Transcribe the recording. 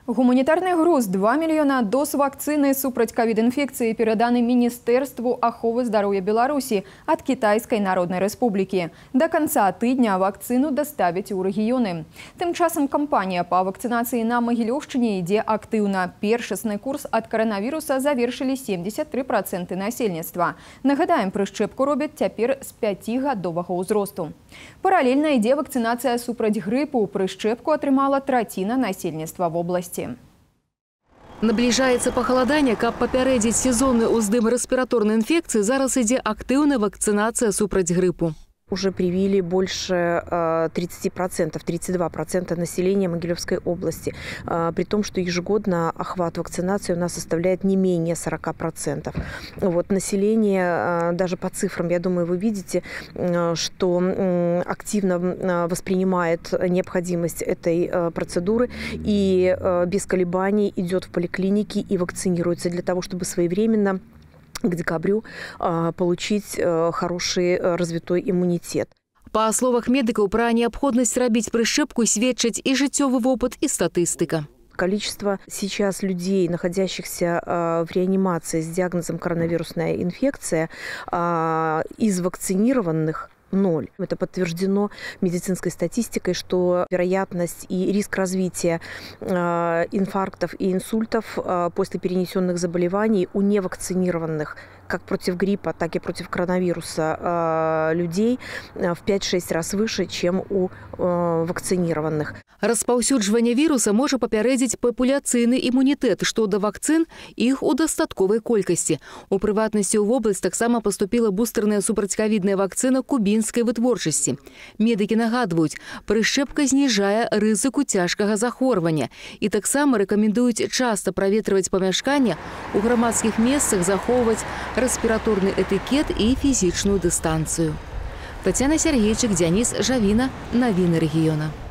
Гуманітарний груз 2 мільйона доз вакцины супраць ковид-инфекции переданы Министерству аховы здоровья Беларуси от Китайской Народной Республики. До конца тыдня вакцину доставить у регионы. Тем часом кампания по вакцинации на Могилевщине идет активно. Першасный курс от коронавируса завершили 73% насельніцтва. Нагадаем, прышчэпку робят теперь с 5-гадовага ўзросту. Параллельно идет вакцинация супраць гриппу. Прышчэпку атрымала траціна насельніцтва в области. Наближаецца пахаладанне, каб папярэдзіць сезонны ўздым рэспіраторнай інфекцыі, зараз ідзе актыўная вакцынацыя супраць грыпу. Уже привили больше 30%, 32% населения Могилевской области. При том, что ежегодно охват вакцинации у нас составляет не менее 40%. Вот, население, даже по цифрам, я думаю, вы видите, что активно воспринимает необходимость этой процедуры и без колебаний идет в поликлиники и вакцинируется для того, чтобы своевременно к декабрю получить хороший развитой иммунитет. По словах медиков, про необходимость рабіць прышчэпку сведчаць и жыццёвы опыт, и статистика. Количество сейчас людей, находящихся в реанимации с диагнозом коронавирусная инфекция, из вакцинированных 0. Это подтверждено медицинской статистикой, что вероятность и риск развития инфарктов и инсультов после перенесенных заболеваний у невакцинированных как против гриппа, так и против коронавируса людей в 5-6 раз выше, чем у вакцинированных. Распаўсюджванне вируса можа папярэдзіць папуляцыйны імунітэт, што да вакцын іх у дастатковай колькасці. У прыватнасці ў вобласць таксама паступіла бустерная супрацьковідная вакцына кубінскай вытворчасці. Медыкі нагадваюць, прышчэпка зніжае рызыку цяжкага захворвання і таксама рэкамендуюць часта праветрываць памяшкання, у грамадскіх месцах захоўваць рэспіраторны этыкет і фізічную дыстанцыю. Татьяна Сергейчык, Дзяніс Жавіна, навіны рэгіёна.